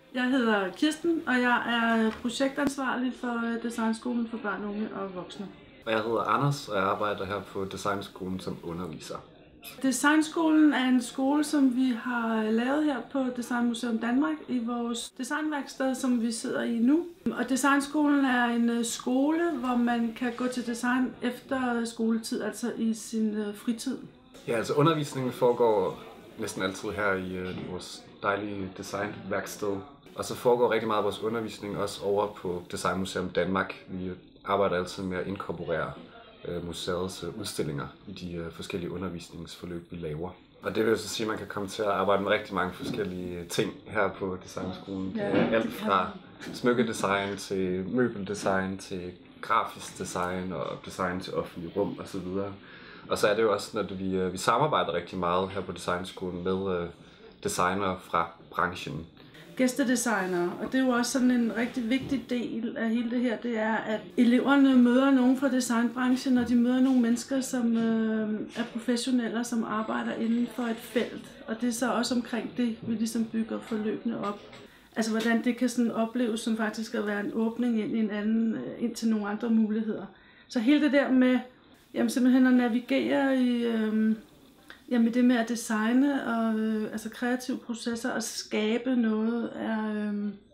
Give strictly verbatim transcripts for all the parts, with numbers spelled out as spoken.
Jeg hedder Kirsten, og jeg er projektansvarlig for Designskolen for børn, unge og voksne. Og jeg hedder Anders, og jeg arbejder her på Designskolen som underviser. Designskolen er en skole, som vi har lavet her på Designmuseum Danmark i vores designværksted, som vi sidder i nu. Og Designskolen er en skole, hvor man kan gå til design efter skoletid, altså i sin fritid. Ja, altså undervisningen foregår næsten altid her i øh, vores dejlige designværksted. Og så foregår rigtig meget af vores undervisning også over på Designmuseum Danmark. Vi arbejder altid med at inkorporere øh, museets øh, udstillinger i de øh, forskellige undervisningsforløb, vi laver. Og det vil jo så sige, at man kan komme til at arbejde med rigtig mange forskellige ting her på Designskolen. Ja, alt fra smykkedesign til møbeldesign til grafisk design og design til offentlige rum osv. Og så er det jo også, at vi, vi samarbejder rigtig meget her på Designskolen med øh, designere fra branchen. Gæstedesignere, og det er jo også sådan en rigtig vigtig del af hele det her, det er, at eleverne møder nogen fra designbranchen, og de møder nogle mennesker, som øh, er professionelle, som arbejder inden for et felt. Og det er så også omkring det, vi ligesom bygger forløbene op. Altså hvordan det kan sådan opleves som faktisk at være en åbning ind i en anden, ind til nogle andre muligheder. Så hele det der med jamen, simpelthen at navigere i øh, jamen, det med at designe og øh, altså kreative processer og skabe noget, er, øh,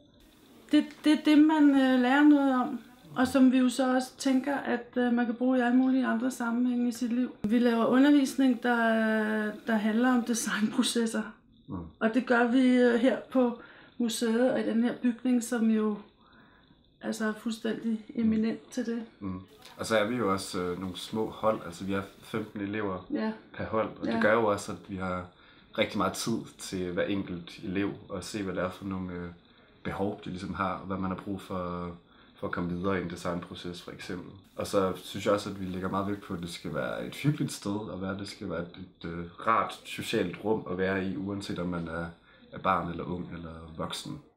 det, det er det, man øh, lærer noget om. Og som vi jo så også tænker, at øh, man kan bruge i alle mulige andre sammenhænge i sit liv. Vi laver undervisning, der, der handler om designprocesser. Mm. Og det gør vi øh, her på museet og i den her bygning, som jo altså er fuldstændig eminent til det. Mm. Og så er vi jo også øh, nogle små hold, altså vi har femten elever ja. per hold, og ja. det gør jo også, at vi har rigtig meget tid til hver enkelt elev og se, hvad det er for nogle øh, behov, de ligesom har, og hvad man har brug for, for at komme videre i en designproces for eksempel. Og så synes jeg også, at vi lægger meget vægt på, at det skal være et hyggeligt sted at være, det skal være et, et, et rart socialt rum at være i, uanset om man er, er barn eller ung eller voksen.